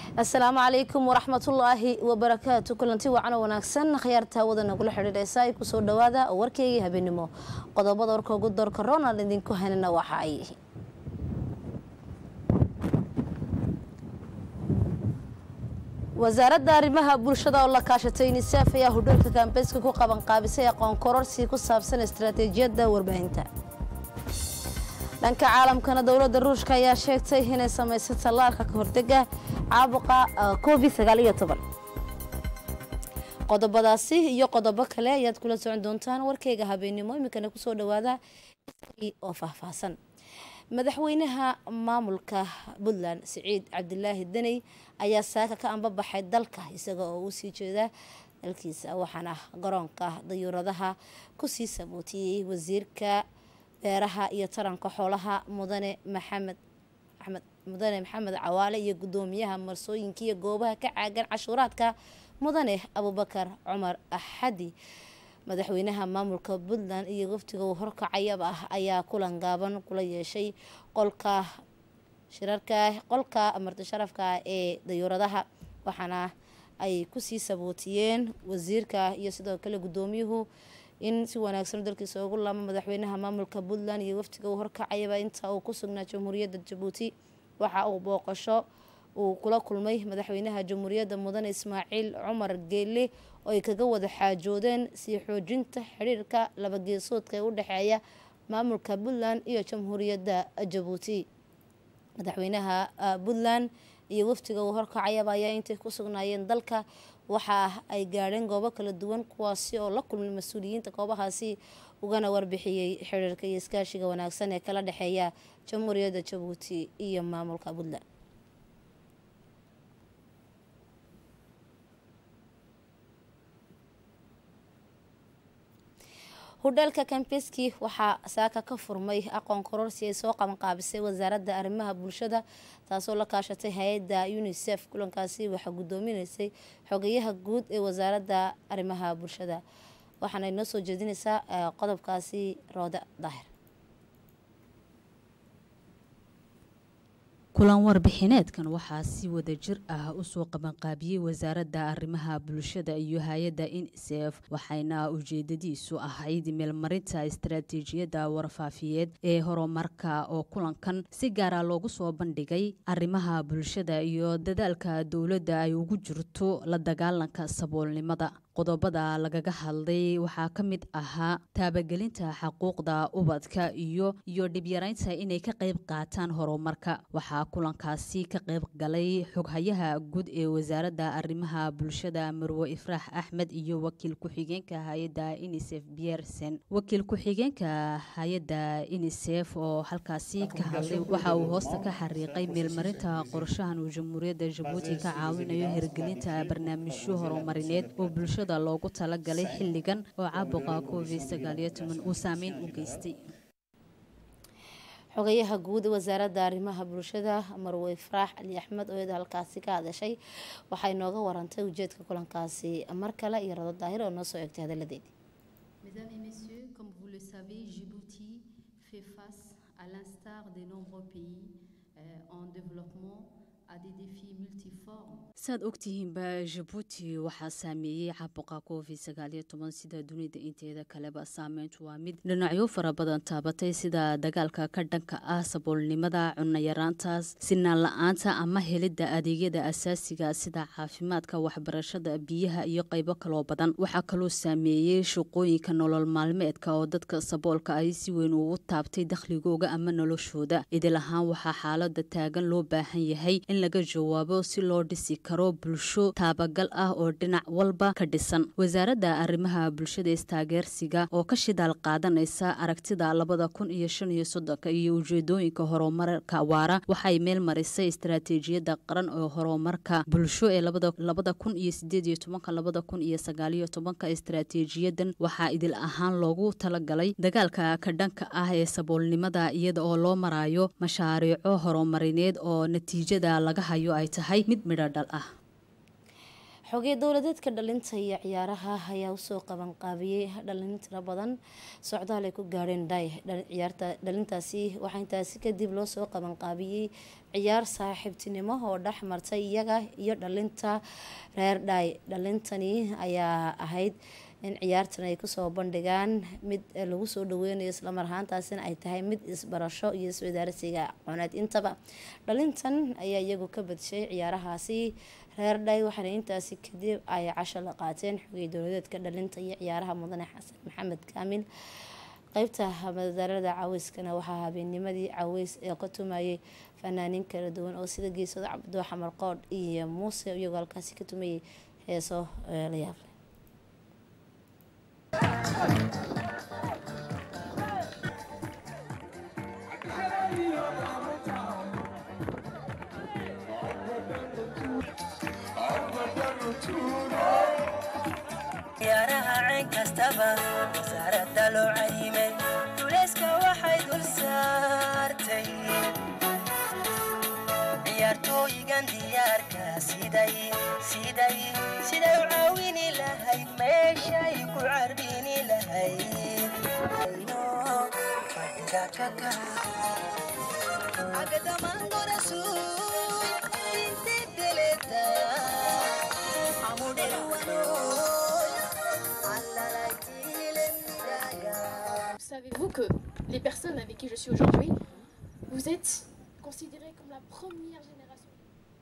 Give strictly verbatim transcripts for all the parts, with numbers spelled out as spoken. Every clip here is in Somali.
السلام عليكم ورحمة الله وبركاته. كلنتي وعنا وناكسن خيارتها ودنا كل حرير إساي كسر دوادا وركي هبينمو قضبض وركو قدر كورونا لندين كهنا وحاي. وزارة arrimaha bulshada oo la kaashatay UNICEF ayaa hudulka campaign-ka ku qaban qaabisay aqoon kororsi ku saabsan istiraatiijiyadda warbaahinta. dhanka caalamkana dawladda Ruushka ayaa sheegtay inay sameysay tallaalka ka hortagga caabuqa COVID sagaal iyo toban. qodobadaasi iyo qodobo kale ayaad kula socon doontaan warkayga habeenimo imikana ku soo dhawaada oo faahfaahsan. madaxweynaha maamulka Puntland Siciid Cabdilaahi Deni ayaa saaka ka anbabaxay dalka isaga oo u sii jeeda dalkiisa waxaana garoonka dayuuradaha ku sii sabootiyay wasiirka beeraha iyo taranka xoolaha mudane Maxamed Axmed mudane Maxamed Cawaale iyo gudoomiyaha marsooyinka iyo goobaha ka caagan cashuuraadka mudane Abubakar Cumar Axadi. madaxweynaha maamulka Puntland iyo waftiga uu horkacayaba ayaa kulan gaaban kula yeeshay qolka shirarka qolka amarta sharafka ee dayuuradaha waxaana ay ku sii sabootiyeen wasiirka iyo sidoo kale gudoomiyuhu in si wanaagsan dalkiisa ugu laamo madaxweynaha maamulka Puntland iyo waftiga uu horkacayaba inta uu ku sugnaa Jamhuuriyadda Djibouti waxa uu booqasho uu kula kulmay madaxweynaha Jamhuuriyadda mudane Ismaaciil Cumar Geelle oo ay kaga wada xaajoodeen si xoojinta xiriirka laba geesoodka ee u dhaxeeya maamulka Puntland iyo Jamhuuriyadda Djibouti. madaxweynaha Puntland iyo waftiga uu horkacayaba ayaa intay ku sugnaayeen dalka waxa ay gaareen goobo kala duwan kuwaasi oo la kulmay mas'uuliyiinta goobahaasi ugana warbixiyay xiriirka iyo iskaashiga wanaagsan ee kala dhaxeeya Jamhuuriyadda Djibouti iyo maamulka Puntland. hudalka campaign-ki waxa saaka ka furmay aqoon kororsi ay soo qaban qaabisay wasaaradda arrimaha bulshada taasoo la kaashatay hay'adda UNICEF. kulankaasi waxa gudoominaysay xogayaha guud ee wasaaradda arrimaha bulshada waxaana inoo soo jeedinaysaa qodobkaasi Rooda Daahir. kulan warbixineedkan waxaa si wada jir ah u soo qaban qaabiyay wasaaradda arrimaha bulshada iyo hay'adda UNICEF waxayna ujeedadiisu ahayd meelmarinta istiraatiijiyadda warfaafiyeed ee horumarka oo kulankan si gaar ah loogu soo bandhigay arrimaha bulshada iyo dadaalka dawladda ay ugu jirto la dagaalanka saboolnimada. qodobada lagaga hadlay waxaa ka mid ahaa taabagelinta xuquuqda ubadka iyo iyo dhibyaraynta inay ka qayb qaataan horumarka. waxaa kulankaasi ka qayb galay xoghayaha guud ee wasaaradda arrimaha bulshada Marwe Ifraax Axmed iyo wakiil ku-xigeenka hay'adda UNICEF Biersen. wakiil ku-xigeenka hay'adda UNICEF oo halkaasi ka hadlay waxa uu hoosta ka xariiqay meelmarinta qorshahan uu Jamhuuriyadda Djibouti ka caawinayo hirgelinta barnaamijyo horumarineed oo bulshada loogu talagalay xilligan oo caabuqa COVID sagaal iyo toban uu saameyn u geystay. xogayaha guud ee wasaaradda arrimaha bulshada Marwe Ifraax Ali Axmed oo halkaasi ka hadashay waxay nooga warantay ujeedka kulankaasi mar kale iyo Rooda Daahir oo noo soo eegtay hadaladeedii. Mesdames et messieurs, comme vous le savez, Djibouti fait face à l'instar des nombreux pays euh, en développement à des défis multiformes. saad ogtihiinba Djibouti waxaa saameeyay caabuqa COVID sagaal iyo toban sida dunida inteeda kaleba saameyntu waa mid dhinacyo fara badan taabatay sida dagaalka ka dhanka ah saboolnimada cunno yaraanta sinaan la'aanta ama helidda adeegyada asaasiga sida caafimaadka waxbarashada biyaha iyo qaybo kale badan. waxaa kaloo saameeyay shaqooyinka nolol maalmeedka oo dadka saboolka ay si weyn ugu taabtay dakhligooda ama noloshooda. idil ahaan waxaa xaaladda taagan loo baahan yahay in laga jawaabo si loo dhisi karo bulsho taabagal ah oo dhinac walba ka dhisan. wasaaradda arrimaha bulshada istaageersiga oo ka shidaal qaadanaysa aragtida labada kun iyo shan iyo soddonka iyo ujeedooyinka horumarka waara waxay meel marisay istiraatiijiyadda qaran oo horumarka bulsho ee labada kun iyo sideed iyo tobanka labada kun iyo sagaal iyo tobanka. istiraatiijiyadan waxaa idil ahaan loogu talagalay dagaalka ka dhanka ah ee saboolnimada iyada oo loo marayo mashaariico horumarineed oo natiijada laga hayo ay tahay mid midho dhal ah. xogay dowladeedka dhalinta iyo ciyaaraha ayaa usoo qaban qaabiyey dhalin tiro badan socdaal ay ku gaadheen dhay ciyaarta dhalintaasi waxaa intaasi kadib loo soo qaban qaabiyey ciyaar saaxiibtinimo oo dhex martay iyaga iyo dhalinta reer dhay dhalintani ayaa ahayd in ciyaartan ay kusoo bandhigaan mid lagu soo dhaweynayo islamar ahaantaasina ay tahay mid isbarasho iyo iswadaarsiga aqooneed intaba dhalintan ayaa iyagu ka badshay ciyaarahaasi reer dhay waxaana intaasi kadib ay casho la qaateen xogay dowladeedka dhalinta iyo ciyaaraha mudane xasan maxamed kaamil qaybta madadaalada caweyskana waxaa habeennimadii caweys ee ka tumayay fanaaniin kala duwan oo sida geesada cabdoo xamar qoodh iyo muuse iyagoo halkaasi ka tumayay heeso la yaab leh ciyaaraha cayn kastaba wasaaradda loo cayimay duuleyska waxay dul saartay ciyaartooyigan diyaarka siday siday siday u caawini lahayd meeshay ku carbini lahayd Savez-vous que les personnes avec qui je suis aujourd'hui, vous êtes considérées comme la première génération?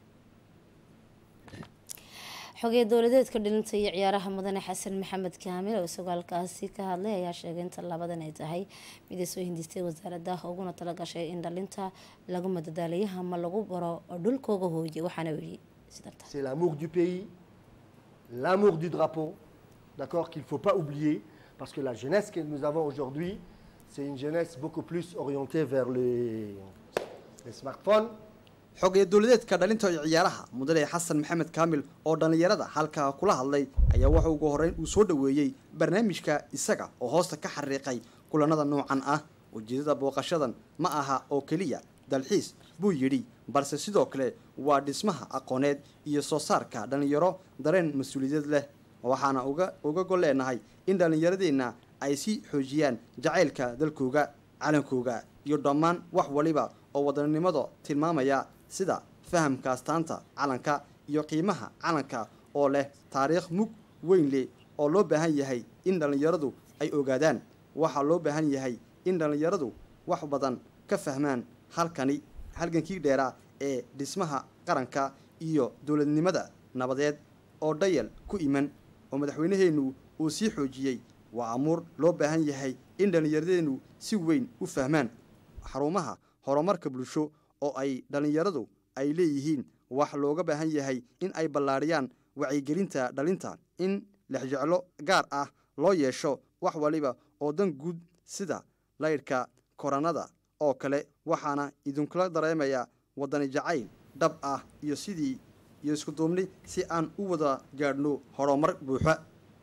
xogay dowladeedka dhalinta iyo ciyaaraha mudane xasan maxamed kaamil oo isagoo halkaasi ka hadlay ayaa sheegay in labadan ay tahay mid ay soo hindistay wasaaradda uguna talagashay in dhalinta lagu madadaaliyo ama lagu baro dhulkooga hooye waxaana yiri sidata c'est l'amour du pays, l'amour du drapeau, d'accord, qu'il faut pas oublier parce que la jeunesse que nous avons aujourd'hui, c'est une jeunesse beaucoup plus orientée vers les, les smartphones. xogay dowladeedka dhalinta iyo ciyaaraha mudane xasan maxamed kaamil oo dhalinyarada halka kula hadlay ayaa waxa ugu horeyn uu soo dhaweeyay barnaamijka isaga oo hoosta ka xariiqay kulanada noocan ah ujeedada booqashadan ma aha oo kaliya dalxiis buu yidhi balse sidoo kale waa dhismaha aqooneed iyo soo saarka dhalinyaro dareen mas-uuliyad leh waxaana uga uga goleenahay in dhalinyaradeenna ay si xoojiyaan jacaylka dalkooga calankooga iyo dhammaan wax waliba oo wadanimada tilmaamaya sida fahamka astaanta calanka iyo qiimaha calanka oo leh taariikh mug weyn leh oo loo baahan yahay in dhalinyaradu ay ogaadaan waxa loo baahan yahay in dhalinyaradu wax badan ka fahmaan halkani halgankii dheeraa ee dhismaha qaranka iyo dowladnimada nabadeed oo dhayal ku iman oo madaxweynaheenu uu sii xoojiyey waa amuur loo baahan yahay in dhalinyaradeenu si weyn u fahmaan xarumaha horumarka bulsho oo ay dhalinyaradu ay leeyihiin wax looga baahan yahay in ay ballaariyaan wacyigelinta dhalinta in lexjeclo gaar ah loo yeesho wax waliba oo dan guud sida laydhka koranada oo kale waxaana idinkula dareemayaa wadani jacayl dhab ah iyo sidii iyo isku duubni si aan u wada gaadhno horumar buuxa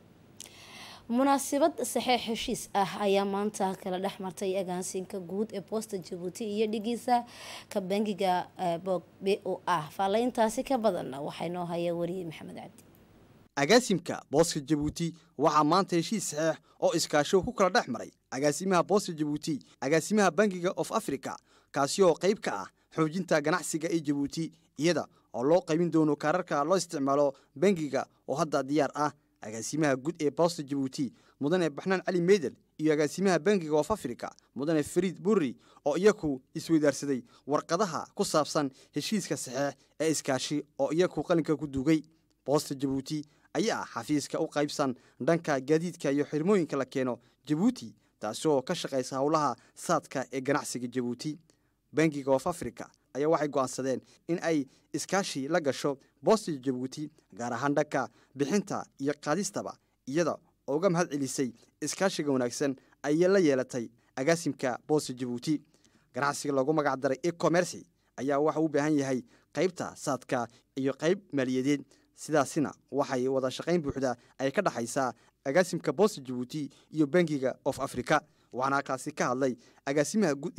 munaasabad saxeex heshiis ah ayaa maanta kala dhex martay agaansiinka guud ee boosta jabuuti iyo dhigiisa ka bangiga boog b o ah faalayntaasi ka badanna waxay noo haya wariyey maxamed cabdi agaasimka booska jabuuti waxaa maanta heshiis saxeex oo iskaasho ku kala dhex maray agaasimaha booska jabuuti agaasimaha bangiga of africa kaasi oo qayb ka ah xoojinta ganacsiga ee jabuuti iyada oo loo qaybin doono kaararka loo isticmaalo bangiga oo hadda diyaar ah agaasimaha guud ee boosta jabuuti mudane baxnaan cali meydel iyo agaasimaha bangiga of africa mudane fariid burri oo iyaku isweydaarsaday warqadaha ku saabsan heshiiska saxeex ee iskaashi oo iyaku qalinka ku duugay boosta jabuuti ayaa ah xafiiska u qaybsan dhanka gaadiidka iyo xirmooyinka la keeno jabuuti taasi oo ka shaqaysa howlaha saadka ee ganacsiga jabuuti bangiga of africa ayaa waxay go'aansadeen in ay iskaashi la gasho boosta jabuuti gaar ahaan dhanka bixinta iyo qaadistaba iyada oo uga mahad celisay iskaashiga wanaagsan ayay la yeelatay agaasimka boosta jabuuti ganacsiga loogu magac daray e-commerce ayaa waxa u baahan yahay qaybta saadka iyo qayb maaliyadeed sidaasina waxay wada shaqayn buuxda ay ka dhaxaysaa agaasimka boosta jabuuti iyo bangiga of africa waxaana kaasi ka hadlay agaasimaha guud ee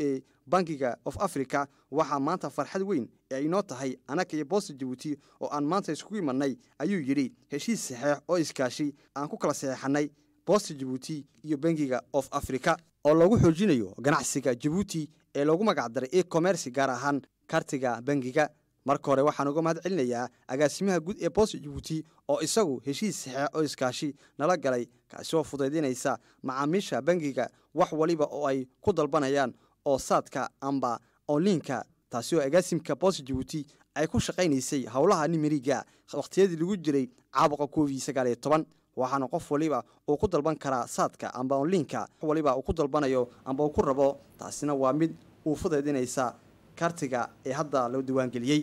bankiga of africa waxaa maanta farxad weyn ee inoo tahay anaka iyo boosta jabuuti oo aan maanta iskugu imanay ayuu yidhi heshiis saxeex oo iskaashi aan ku kala saxeexanay boosta jabuuti iyo bankiga of africa oo lagu xoojinayo ganacsiga jabuuti ee loogu magacdaray e-commerce gaar ahaan kartiga bankiga marka hore waxaan uga mahad celinayaa agaasimaha guud ee boosta jabuuti oo isagu heshiis saxeex oo iskaashi nala galay kaasi oo fudaydinaysa macaamiisha bankiga wax waliba oo ay ku dalbanayaan oo saadka amba onlinka taasi oo agaasimka boosta jabuuti ay ku shaqaynaysay howlaha nimeriga waqtiyadii lagu jiray caabuqa covid sagaal iyo toban waxaana qof waliba uu ku dalban karaa saadka amba onlinka wax waliba uu ku dalbanayo amba uu ku rabo taasina waa mid uu fudaydinaysa kartiga ee hadda loo diiwaangeliyey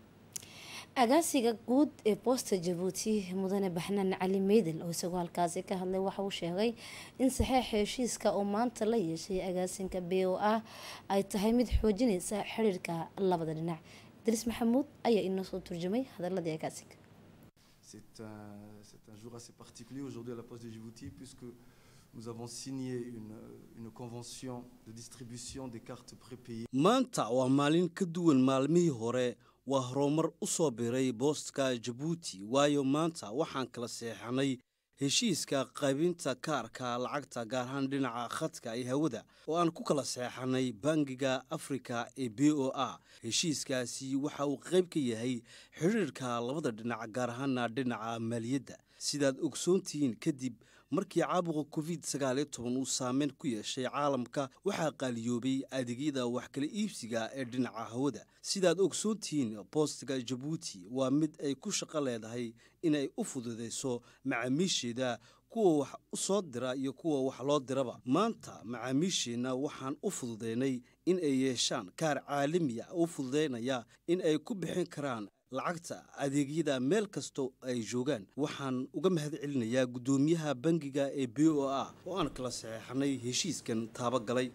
agaasiga guud ee boosta jabuuti mudane baxnaan cali meydel oo isagoo halkaasi ka hadlay waxa uu sheegay in saxeexa heshiiska oo maanta la yeeshay agaasinka b o a ay tahay mid xoojinaysa xiriirka labada dhinac idriis maxamuud ayaa inoo soo turjumay hadaladii agaasinka. C'est un, c'est un jour assez particulier aujourd'hui à la Poste de Djibouti puisque nous avons signé une, une convention de distribution des cartes prépayées. maanta waa maalin ka duwan maalmihii hore waa horumar u soo biray boostka Djibouti waayo maanta waxaan kala seexanay heshiiska qaybinta kaarka lacagta gaar ahaan dhinaca khadka ee hawada oo aan ku kala seexanay bangiga Afrika ee B O A heshiiskaasi waxa uu qayb ka yahay xiriirka labada dhinac gaar ahaan dhinaca maaliyadda sidaad ogsoontihiin kadib markii caabuqa covid sagaal iyo toban uu saameyn ku yeeshay caalamka waxaa qaaliyoobay adeegyada wax kala iibsiga ee dhinaca hawada sidaad ogsoontihiin boostiga Djibouti waa mid ay ku shaqo leedahay inay u fududeyso macaamiisheeda kuwa wax u soo dira iyo kuwa wax loo diraba maanta macaamiisheena waxaan u fududeynay in ay yeeshaan kaar caalami ah u fududeynaya in ay ku bixin karaan lacagta adeegyada meel kasto ay joogaan waxaan uga mahad celinayaa gudoomiyaha bangiga ee B O A oo aan kala saxeexnay heshiiskan taabagalay.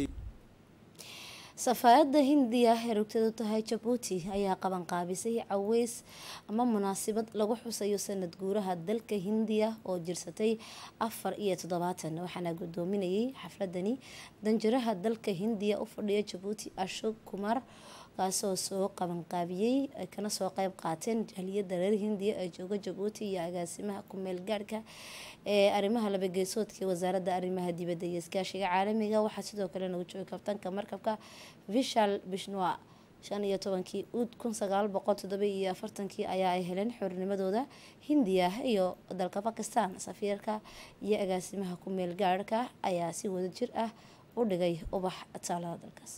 safaarada hindiya ee rugtadu tahay Djibouti ayaa qaban qaabisay caweys ama munaasabad lagu xusayo sanad guuraha dalka Hindiya oo jirsatay afar iyo toddobaatan waxaana gudoominayay xafladani danjiraha dalka Hindiya u fadhiya Djibouti Ashok Kumar kaasoo soo qaban qaabiyay kana soo qayb qaateen jahliyada reer Hindiya ee jooga Djibouti iyo agaasimaha ku meel gaarka ee arrimaha laba geesoodka wasaaradda arrimaha dibadda iyo iskaashiga caalamiga waxa sidoo kale nagu joogay kabtanka markabka Vishal Bishnoi shan iyo tobankii Août kun sagaal boqol toddoba iyo afartankii ayaa ay heleen xornimadooda Hindiya iyo dalka Pakistan safiirka iyo agaasimaha ku meel gaarka ayaa si wada jir ah u dhigay ubax taalada dalkaas.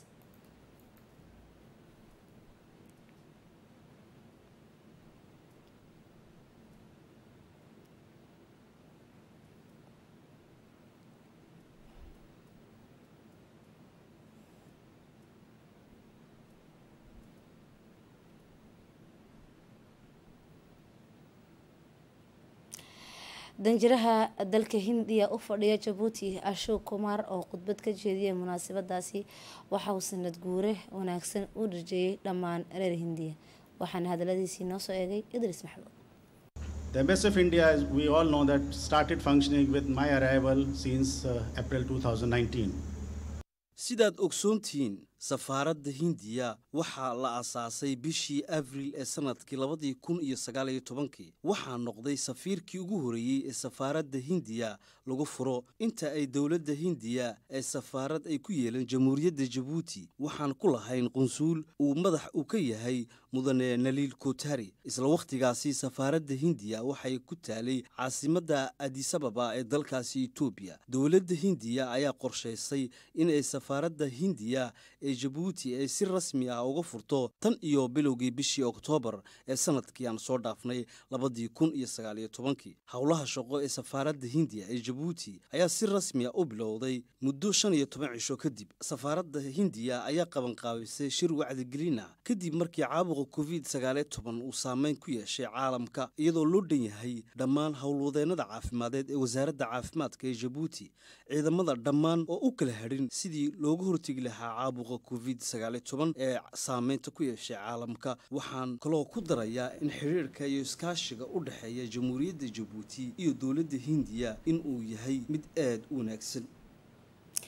danjiraha dalka Hindiya u fadhiya Djibouti Ashok Kumar oo khudbad ka jeediyay munaasabadaasi waxa uu sanad guure wanaagsan u dhajiyay dhammaan reer Hindiya waxaana hadaladiisii noo soo eegay Idris Maxamuud. The Embassy of India, as we all know, that started functioning with my arrival since uh, April two thousand nineteen. sidaad ogsoontihiin safaaradda Hindiya waxaa la aasaasay bishii Abriil ee sanadkii labadii kun iyo sagaal iyo tobankii waxaa noqday safiirkii ugu horeeyay ee safaaradda Hindiya lagu furo inta ay dawladda Hindiya ee safaarad ay ku yeelan jamhuuriyadda Djibouti waxaan ku lahayn qunsuul uu madax u ka yahay mudane Nalil Kotari isla waqtigaasi safaaradda Hindiya waxay ku taalay caasimadda Addis Ababa ee dalkaasi Ethiopia dawladda Hindiya ayaa qorshaysay in ay safaaradda Hindiya ee Djibouti ay si rasmi ah uga furto tan iyo bilowgii bishii Oktoobar ee sanadkii aan soo dhaafnay labadii kun iyo sagaal iyo tobankii howlaha shaqo ee safaaradda Hindiya ee Djibouti ayaa si rasmi ah u bilowday muddo shan iyo toban cisho kadib safaaradda Hindiya ayaa qaban qaabisay shir wacyigelin ah kadib markii caabuqa covid sagaal iyo toban uu saameyn ku yeeshay caalamka iyadoo loo dhan yahay dhammaan howlwadeennada caafimadeed ee wasaaradda caafimaadka ee Djibouti ciidamada dhammaan oo u kala hadhin sidii looga hortagi lahaa caabuqa covid sagaal iyo toban ee saameynta ku yeeshay caalamka waxaan kaloo ku darayaa in xiriirka iyo iskaashiga u dhaxeeya jamhuuriyadda Djibouti iyo dawladda Hindiya in uu yahay mid aad u wanaagsan.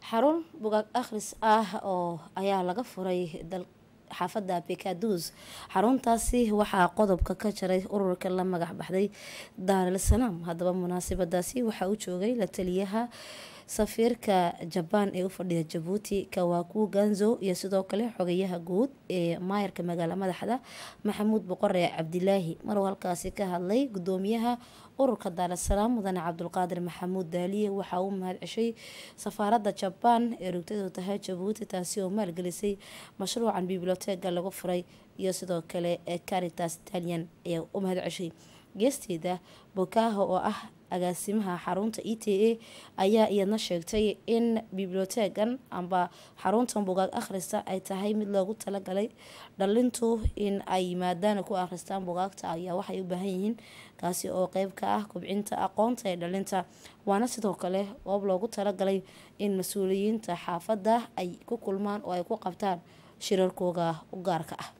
xarun bugaag akhris ah oo ayaa laga furay dal xaafadda Bekadus. xaruntaasi waxaa qodobka ka jaray ururka la magac baxday Dar es Salaam. haddaba munaasabadaasi waxaa u joogay la taliyaha safiirka Japan ee u fadhiya Djibouti Kawaku Ganzo iyo sidoo kale xogayaha guud ee maayarka magaalada madaxda Maxamuud Boqore Cabdilaahi. mar halkaasi ka hadlay gudoomiyaha ururka Dar es Salaam mudane Cabdulqaadir Maxamuud Daaliye waxa uu mahad ceshay safaaradda Japan ee rugtadu tahay Djibouti taasi oo maalgelisay mashruucan biblioteeka lagu furay iyo sidoo kale Caritas Italian ee u mahad ceshay. geesteeda Bokaho oo ah agaasimaha xarunta E T A ayaa iyadna sheegtay in biblioteekan amba xaruntan bugaag akhrista ay tahay mid loogu talagalay dhalintu in ay yimaadaan ku akhristaan bugaagta ayaa waxay u baahan yihiin kaasi oo qayb ka ah kubcinta aqoonta ee dhalinta waana sidoo kale goob loogu talagalay in mas-uuliyiinta xaafadda ay ku kulmaan oo ay ku qabtaan shirarkooda u gaarka ah.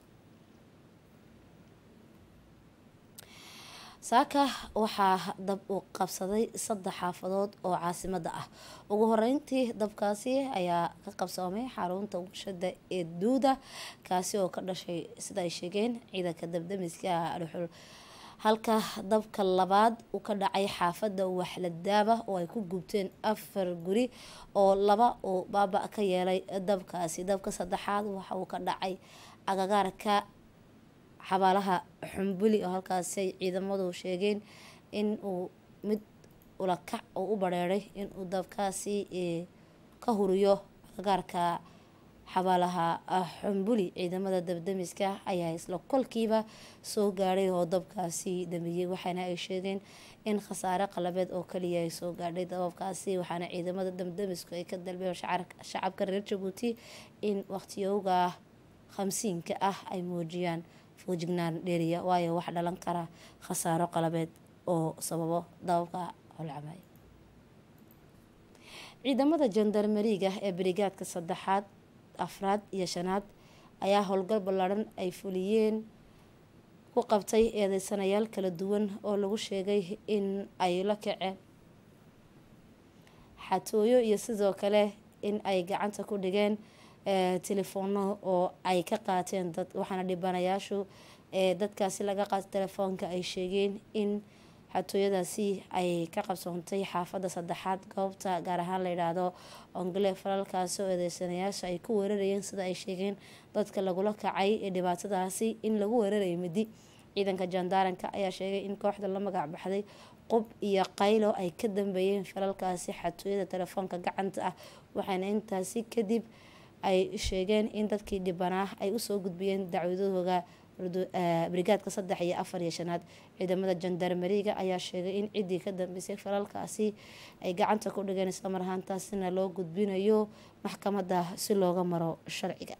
saaka waxaa dab u qabsaday saddex xaafadood oo caasimada ah. ugu horeyntii dabkaasi ayaa ka qabsoomay xarunta warshada ee Duuda kaasi oo ka dhashay sida ay sheegeen ciidanka dabdamiska dhuxul halka dabka labaad uu ka dhacay xaafadda Waxladaaba oo ay ku gubteen afar guri oo laba oo baaba ka yeelay dabkaasi. dabka saddexaad waxa uu ka dhacay agagaarka xabaalaha Xumbuli oo halkaas ay ciidamadu sheegeen in uu mid ula kac oo u bareeray in uu dabkaasi ka huriyo agagaarka xabaalaha Xumbuli. ciidamada dabdamiska ayaa isla kolkiiba soo gaaray oo dabkaasi damiyay waxaana ay sheegeen in khasaare qalabeed oo kaliya ay soo gaadhay dababkaasi waxaana ciidamada dabdamisku ay ka dalbeen shacabka reer Djibouti in waqtiyowga khamsiinka ah ay muujiyaan foojignaan dheeriya waayo wax dhalan kara khasaaro qalabeed oo sababo dababka holcamay. ciidamada jandarmeriga ee brigaadka saddexaad afraad iyo shanaad ayaa howlgal ballaaran ay fuliyeen ku qabtay eedeysanayaal kala duwan oo lagu sheegay in ay la kaceen xatooyo iyo sidoo kale in ay gacanta ku dhigeen telefoonno oo ay ka qaateen dad waxaana dhibanayaashu ee dadkaasi laga qaatay telefoonka ay sheegeen in xatooyadaasi ay ka qabsoontay xaafadda saddexaad goobta gaar ahaan la yidhaahdo ongle falalkaasi oo eedeysanayaasha ay ku weerarayeen sida ay sheegeen dadka lagula kacay ee dhibaatadaasi in lagu weerarayo midi. ciidanka jandaaranka ayaa sheegay in kooxda la magac baxday qub iyo qaylo ay ka dambeeyeen falalkaasi xatooyada telefoonka gacanta ah waxaana intaasi kadib ay sheegeen in dadkii dhibanaa ay usoo gudbiyeen dacwadahooda brigaadka saddex iyo afar iyo shanaad. ciidamada jandarmeriga ayaa sheegay in ciddii ka dambeysay falalkaasi ay gacanta ku dhigeen islamar ahaantaasina loo gudbinayo maxkamadda si looga maro sharciga.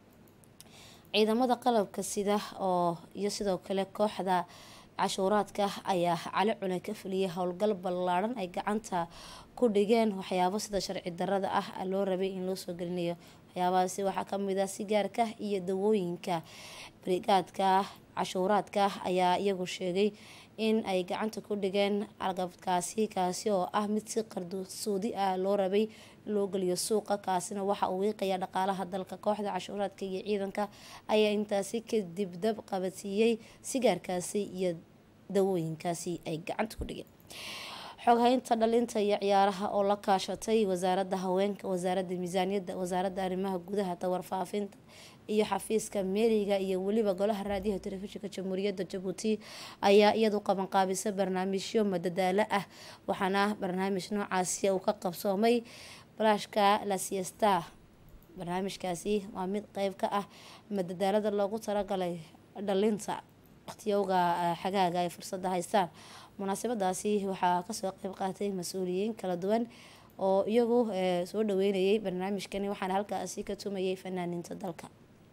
ciidamada qalabka sida oo iyo sidoo kale kooxda cashuuraadka ayaa cali cunay ka fuliyay howlgal ballaaran ay gacanta ku dhigeen waxyaabo sida sharci darrada ah loo rabay in loo soo gelinayo. waxyaabahaasi waxaa ka mid ah sigaarka iyo dawooyinka. brigaadka cashuuraadka ayaa iyagu sheegay in ay gacanta ku dhigeen algabkaasi kaasi oo ah mid si qardosoodi ah loo rabay loo geliyo suuqa kaasina waxa uu wiiqaya dhaqaalaha dalka. kooxda cashuuraadka iyo ciidanka ayaa intaasi kadib dab qabadsiiyey sigaarkaasi iyo dawooyinkaasi ay gacanta ku dhigeen. xoghaynta dhalinta iyo ciyaaraha oo la kaashatay wasaaradda haweenka wasaaradda miisaaniyadda wasaaradda arrimaha gudaha tawarfaafinta iyo xafiiska meeriga iyo weliba golaha raadiyaha telefishinka jamhuuriyadda Djibouti ayaa iyadu qaban qaabisay barnaamijyo madadaalo ah waxaana barnaamij noocaasi uu ka qabsoomay balaashka la siesta. barnaamijkaasi waa mid qayb ka ah madadaalada loogu talagalay dhalinta waqtiyowga xagaaga ay fursadda haystaan. munaasabadaasi waxaa kasoo qayb qaatay mas-uuliyiin kala duwan oo iyagu soo dhaweynayay barnaamijkani waxaana halkaasi ka tumayay fanaaniinta dalka.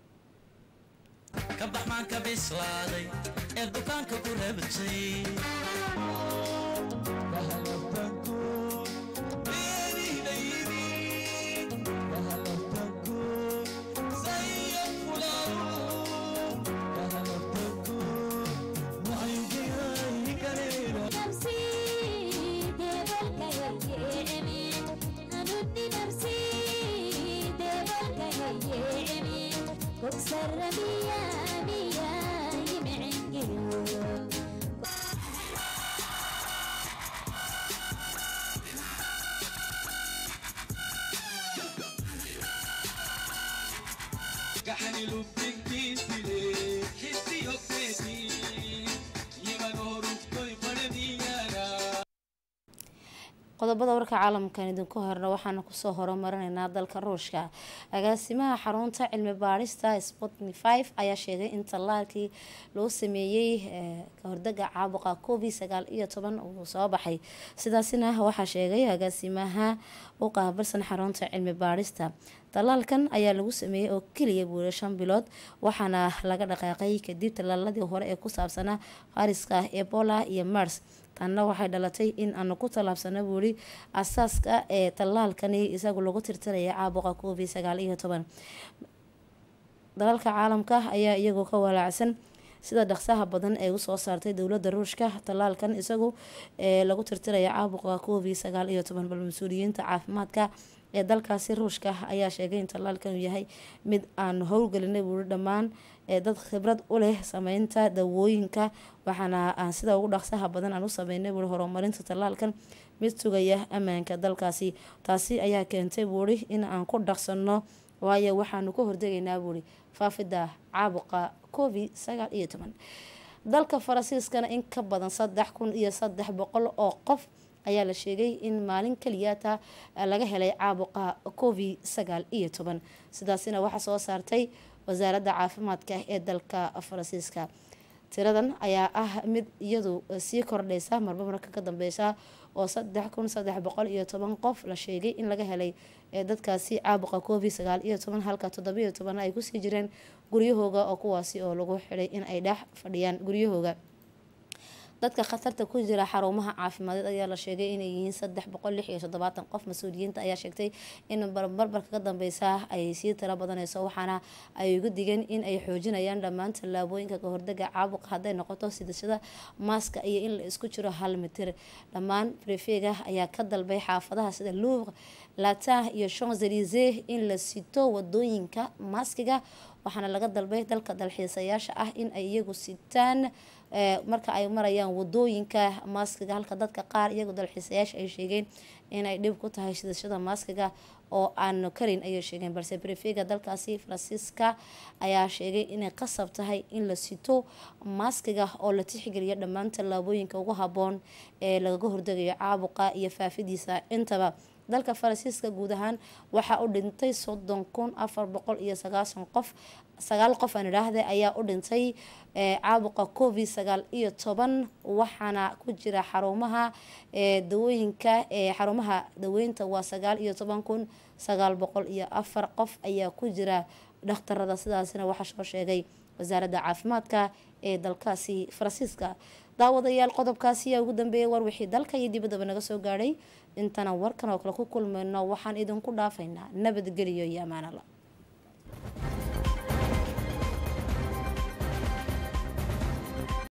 kabaxmaanka bislaaday ee dukaanka ku reebtay نفسي qodobada warka caalamkan idinku horna waxaana kusoo horumarinaynaa dalka ruushka agaasimaha xarunta cilmi baarista Sputnik five ayaa sheegay in tallaalkii loo sameeyay ka hortagga caabuqa covid sagaal iyo toban uu soo baxay sidaasina waxaa sheegay agaasimaha u qaabilsan xarunta cilmi baarista tallaalkan ayaa lagu sameeyay oo kaliya buura shan bilood waxaana laga dhaqaaqay kadib tallaaladii hore ee ku saabsanaa fayraska Ebola iyo MERS tanna waxay dhalatay in aanu ku tallaabsano buuri asaaska ee tallaalkani isagu lagu tirtiraya caabuqa covid sagaal iyo toban dalalka caalamka ayaa iyagoo ka walaacsan sida dhaqsaha badan ay u soo saartay dowladda ruushka tallaalkan isagu ee lagu tirtiraya caabuqa covid sagaal iyo toban bal mas'uuliyiinta caafimaadka ee dalkaasi ruushka ayaa sheegay in tallaalkan uu yahay mid aan howlgelinay buuri dhammaan ee dad khibrad u leh sameynta dawooyinka waxaana aan sida ugu dhaqsaha badan aan u sameynay buuri horumarinta tallaalkan mid sugaya ammaanka dalkaasi taasi ayaa keentay buuri in aan ku dhaqsano waayo waxaanu ka hortegaynaa buuri faafidda caabuqa covid sagaal iyo toban dalka Faransiiskana in ka badan saddex kun iyo saddex boqol oo qof ayaa la sheegay in maalin kaliyaata laga helay caabuqa covid sagaal iyo toban sidaasina waxa soo saartay wasaaradda caafimaadka ee dalka Faransiiska tiradan ayaa ah mid iyadu sii kordhaysa marba marka ka dambeysa oo saddex kun saddex boqol iyo toban qof la sheegay in laga helay dadkaasi caabuqa covid sagaal iyo toban halka toddoba iyo toban ay ku sii jireen guryahooga oo kuwaasi oo lagu xidhay in ay dhex fadhiyaan guryahooga dadka khatarta ku jira xarumaha caafimadeed ayaa la sheegay inay yihiin saddex boqol lix iyo toddobaatan qof mas'uuliyiinta ayaa sheegtay in barbarka ka dambeysa ay sii tiro badanayso waxaana ay ugu digeen in ay xoojinayaan dhammaan tallaabooyinka ka hortagga caabuqa hadday noqoto sidashada maaska iyo in la isku jiro hal mitir dhammaan prefega ayaa ka dalbay xaafadaha sida Louvre, Latin iyo Champs-Élysées in la sito wadooyinka maaskiga waxaana laga dalbay dalka dalxiisayaasha ah in ay iyagu sitaan marka ay marayaan wadooyinka maaskiga halka dadka qaar iyagu dalxiisayaasha ay sheegeen inay dhib ku tahay sidashada maaskiga oo aan karin ayay sheegeen balse prefega dalkaasi Faransiiska ayaa sheegay inay qasab tahay in la sito maaskiga oo la tixgeliyo dhammaan tallaabooyinka ugu haboon ee laga hortagayo caabuqa iyo faafidiisa intaba dalka Faransiiska guud ahaan waxa u dhintay soddon kun afar boqol iyo sagaashan qof sagaal qof aan idhaahday ayaa u dhintay caabuqa covid sagaal iyo toban waxaana ku jira xarumaha dawooyinka ee xarumaha daweynta waa sagaal iyo toban kun sagaal boqol iyo afar qof ayaa ku jira dhakhtarada sidaasina waxa soo sheegay wasaaradda caafimaadka ee dalkaasi Faransiiska daawadayaal qodobkaasi ayaa ugu dambeeyay war wixii dalka iyo dibadda naga soo gaadhay intana warkan oo kale ku kulmayno waxaan idinku dhaafaynaa nabadgelyo iyo amaanada